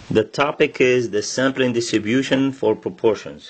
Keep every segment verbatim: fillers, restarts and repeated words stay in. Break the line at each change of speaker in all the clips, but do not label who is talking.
The topic is the sampling distribution for proportions.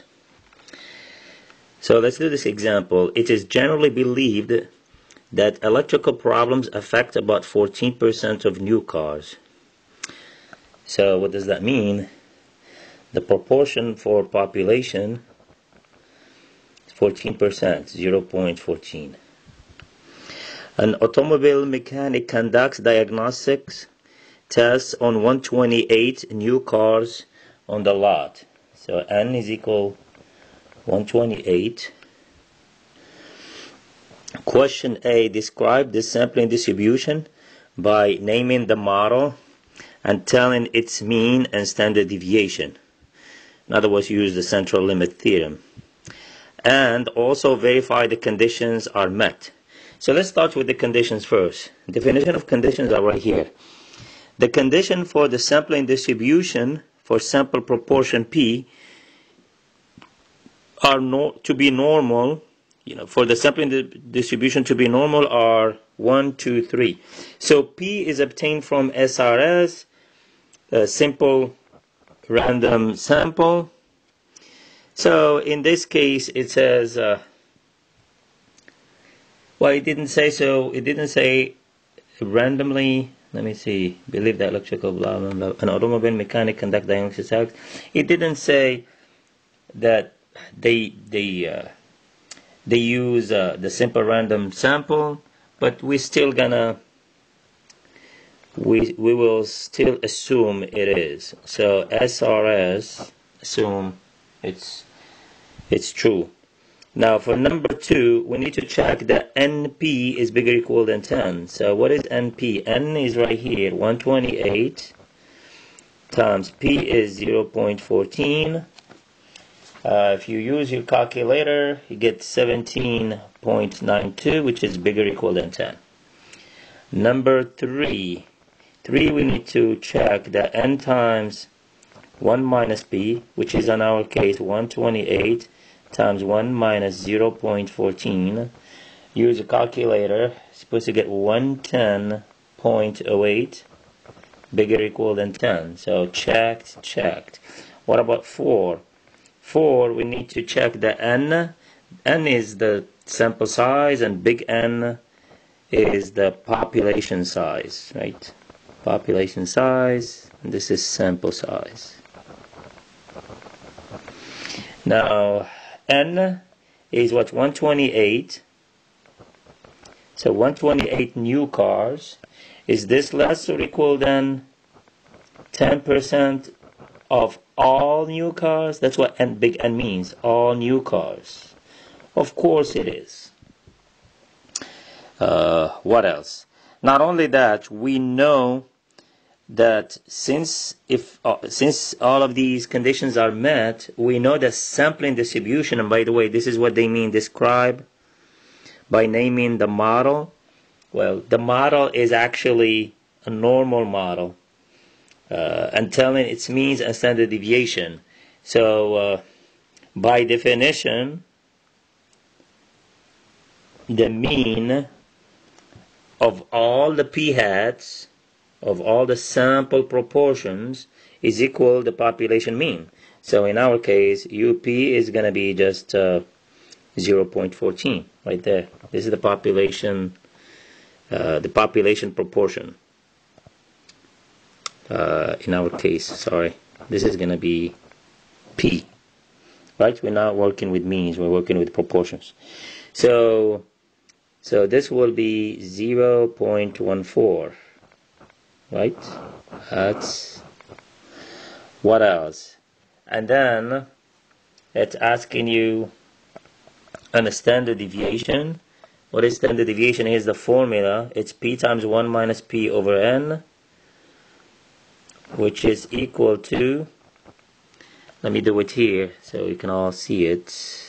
So let's do this example. It is generally believed that electrical problems affect about fourteen percent of new cars. So what does that mean? The proportion for population is fourteen percent, zero point one four. An automobile mechanic conducts diagnostics tests on one hundred twenty-eight new cars on the lot. So N is equal one hundred twenty-eight. Question A, describe the sampling distribution by naming the model and telling its mean and standard deviation. In other words, use the central limit theorem. And also verify the conditions are met. So let's start with the conditions first. Definition of conditions are right here. The condition for the sampling distribution for sample proportion P are no, to be normal, you know, for the sampling di distribution to be normal are one, two, three. So P is obtained from S R S, a simple random sample. So in this case it says, uh, well, it didn't say so, it didn't say randomly. Let me see. Believe that electrical blah blah blah. An automobile mechanic conduct diagnosis tests. It didn't say that they they uh, they use uh, the simple random sample, but we still gonna we we will still assume it is. So S R S assume it's it's true. Now for number two, we need to check that N P is bigger or equal than ten. So what is N P? N is right here, one hundred twenty-eight times P is zero point one four. Uh, if you use your calculator, you get seventeen point nine two, which is bigger or equal than ten. Number three, three we need to check that N times one minus P, which is in our case one hundred twenty-eight times one minus zero point one four. Use a calculator. Supposed to get one hundred ten point zero eight, bigger or equal than ten. So checked, checked. What about four? four, we need to check the N. N is the sample size and big N is the population size, right? Population size, and this is sample size. Now N is what, one hundred twenty-eight. So one hundred twenty-eight new cars. Is this less or equal than ten percent of all new cars? That's what N, big N means, all new cars. Of course it is. Uh, what else? Not only that, we know that since if uh, since all of these conditions are met, we know that sampling distribution, and by the way, this is what they mean, describe by naming the model. Well, the model is actually a normal model uh, and telling its means and standard deviation. So uh, by definition, the mean of all the p hats of all the sample proportions is equal to the population mean. So in our case, U P is going to be just uh, zero point one four right there. This is the population, uh, the population proportion. Uh, in our case, sorry, this is going to be P, right? We're not working with means, we're working with proportions. So, so this will be zero point one four. Right? That's what else? And then it's asking you on a standard deviation. What is standard deviation? Here's the formula. It's P times one minus P over N, which is equal to, let me do it here so you can all see it.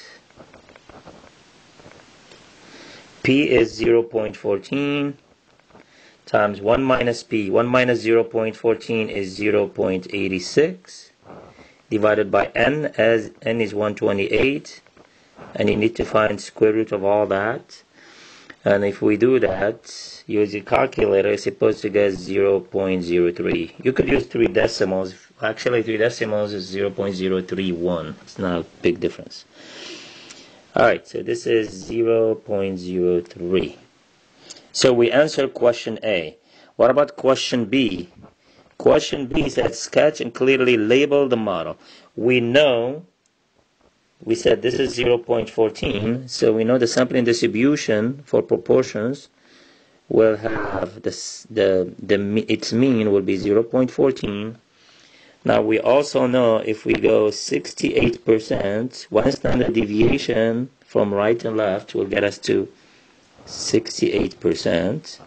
P is zero point one four times one minus P. one minus zero point one four is zero point eight six divided by N, as N is one hundred twenty-eight, and you need to find square root of all that. And if we do that, use your calculator, it's supposed to get zero point zero three. You could use three decimals. Actually, three decimals is zero point zero three one. It's not a big difference. Alright, so this is zero point zero three. So we answered question A. What about question B? Question B said sketch and clearly label the model. We know, we said this is zero point one four, so we know the sampling distribution for proportions will have this, the, the, its mean will be zero point one four. Now we also know if we go sixty-eight percent, one standard deviation from right and left will get us to sixty-eight percent.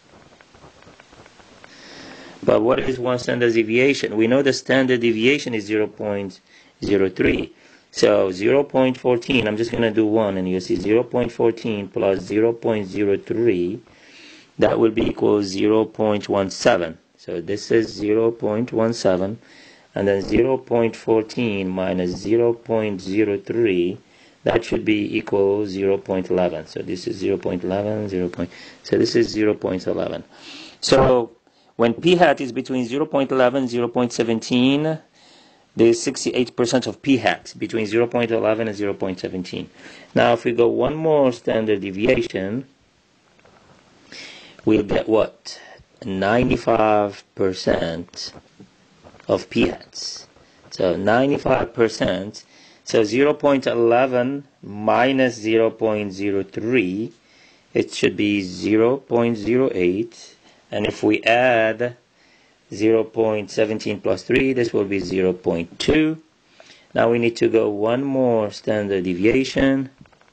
But what is one standard deviation? We know the standard deviation is zero point zero three. So zero point one four, I'm just going to do one, and you see zero point one four plus zero point zero three, that will be equal zero point one seven. So this is zero point one seven, and then zero point one four minus zero point zero three, that should be equal zero point one one. So this is zero point one one, zero. So this is zero point one one. So when p hat is between zero point one one and zero point one seven, there's sixty-eight percent of p hat between zero point one one and zero point one seven. Now if we go one more standard deviation, we'll get what? ninety-five percent of p hats. So ninety-five percent. So zero point one one minus zero point zero three, it should be zero point zero eight. And if we add zero point one seven plus three, this will be zero point two. Now we need to go one more standard deviation.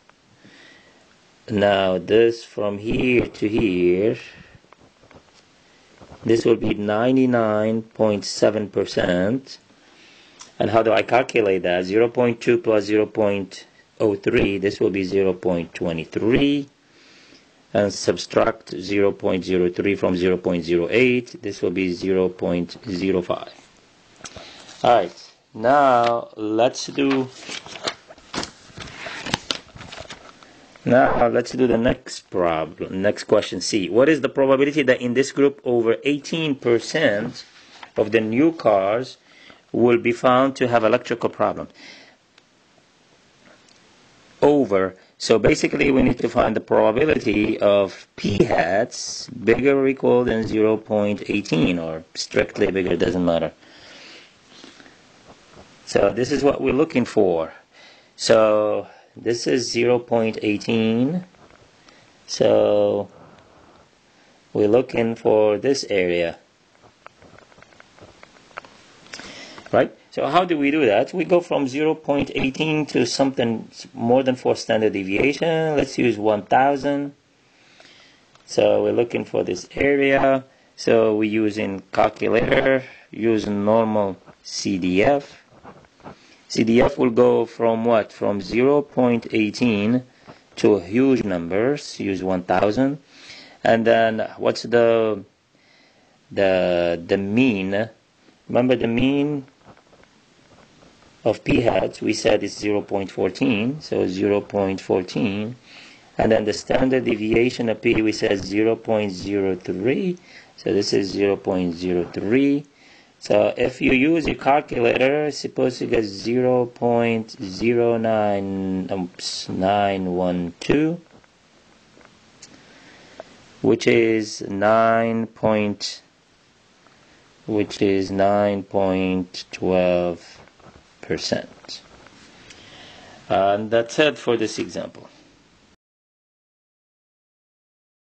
Now this from here to here, this will be ninety-nine point seven percent. And how do I calculate that? zero point two plus zero point zero three, this will be zero point two three. And subtract zero point zero three from zero point zero eight, this will be zero point zero five. Alright, now let's do now let's do the next problem, next question C. What is the probability that in this group over eighteen percent of the new cars will be found to have electrical problems? Over. So basically we need to find the probability of p hats bigger or equal than zero point one eight, or strictly bigger, doesn't matter. So this is what we're looking for. So this is zero point one eight. So we're looking for this area. Right? So how do we do that? We go from zero point one eight to something more than four standard deviation. Let's use one thousand. So we're looking for this area. So we're using calculator, using normal C D F. C D F will go from what? From zero point one eight to huge numbers. Use one thousand. And then what's the the the mean? Remember the mean of p hats, we said is zero point one four, so zero point one four, and then the standard deviation of p, we said zero point zero three, so this is zero point zero three. So if you use your calculator, suppose you get zero point zero nine nine one two, which is nine point which is nine point one two percent. And that's it for this example.